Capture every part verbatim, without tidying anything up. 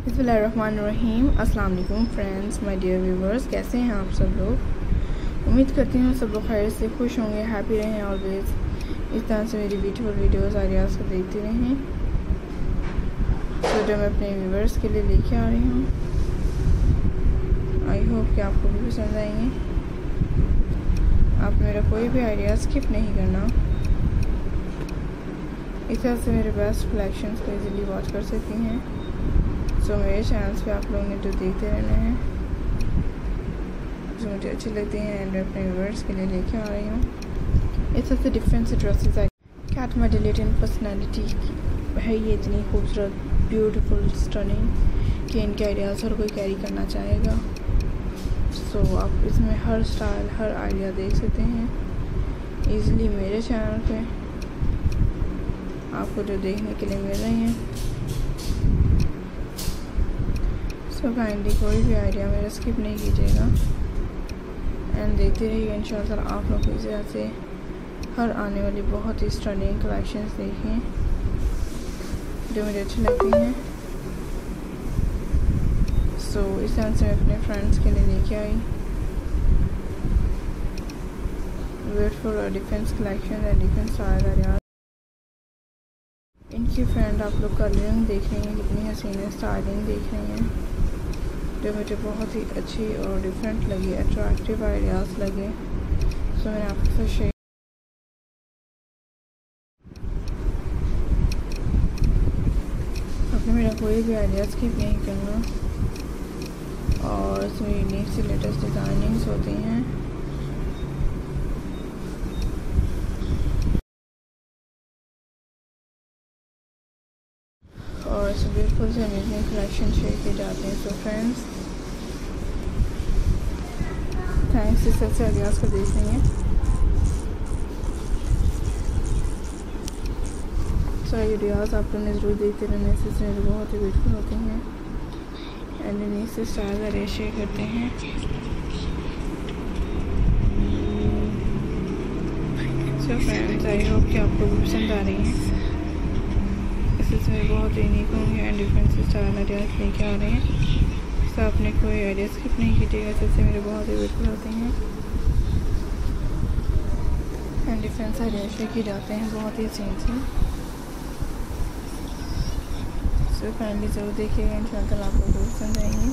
बिस्मिल्लाहिर्रहमानिर्रहीम। अस्सलाम वालेकुम फ्रेंड्स, माय डियर व्यूवर्स, कैसे हैं आप सब लोग। उम्मीद करती हूँ सब लोग खैर से खुश होंगे, हैप्पी रहें ऑलवेज। इस तरह से मेरी ब्यूटीफुल वीडियोस आइडियाज़ को देखते रहें। तो जो मैं अपने व्यूवर्स के लिए लेके आ रही हूँ, आई होप कि आपको भी पसंद आएंगे। आप मेरा कोई भी आइडिया स्किप नहीं करना। इस तरह से मेरे बेस्ट कलेक्शंस को इजीली वॉच कर सकती हैं। सो so, मेरे चैनल्स पे आप लोगों ने जो देखते रहना है, जो मुझे अच्छी लगती हैं एंड अपने व्यूअर्स के लिए लेके आ रही हूँ। इस तरह से डिफरेंट से ड्रेसेस आई कैट मेडिलेटिन पर्सनैलिटी है, ये इतनी खूबसूरत ब्यूटीफुल स्टनिंग कि इनके आइडियाज़ हर कोई कैरी करना चाहेगा। सो so, आप इसमें हर स्टाइल हर आइडिया देख सकते हैं ईज़िली मेरे चैनल पे आपको जो देखने के लिए मिल रही हैं। सो काइंडली कोई भी आइडिया मेरा स्किप नहीं कीजिएगा एंड देखते रहिएगा। इंशाल्लाह आप लोग इस तरह से हर आने वाली बहुत ही स्टनिंग कलेक्शंस देखें जो मुझे अच्छी लगती हैं। सो so, इस तरह से मैं अपने फ्रेंड्स के लिए लेके आई ब्यूटीफुल और different collection and different style ideas. इनकी फ्रेंड आप लोग कलरिंग देख रही हैं, कितनी हसीन स्टाइलिंग देख रही हैं जो मुझे बहुत ही अच्छी और डिफरेंट लगी, अट्रैक्टिव आइडियाज़ लगे। सो मैंने आपके साथ शेयर। आपने मेरा कोई भी आइडिया स्किप नहीं करना और इसमें यूनिक से लेटेस्ट डिज़ाइनिंग्स होती हैं। और इस ब्यूटीफुल से अमेजिंग कलेक्शन शेयर किए जाते हैं। सो फ्रेंड्स, थैंक्स इस सबसे आइडियाज़ को देख रही हैं। सो आइडियाज़ आप लोगों ने ज़रूर देखते रहने से बहुत ही ब्यूटीफुल होती हैं एंड इन्हीं से स्टाइल आइडिया शेयर करते हैं। सो फ्रेंड्स, आई होप कि आपको भी पसंद आ रही हैं। इसमें बहुत यूनिक होंगे एंड डिफरेंट से स्टाइल आइडियाज़ लेके आ रहे हैं। तो आपने कोई आइडिया स्किप नहीं कीजिएगा, जैसे मेरे बहुत ही ब्यूटीफुल होते हैं एंड डिफरेंट आइडिया शेयर किए जाते हैं बहुत ही सीन से। सो फाइनली ज़रूर देखिएगा, इंशाल्लाह आपको बहुत पसंद आएंगे।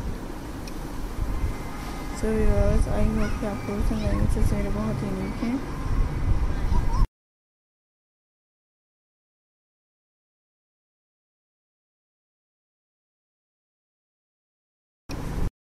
सो व्यूअर्स, आई होप कि आपको पसंद आएंगे। जैसे मेरे बहुत यूनिक हैं।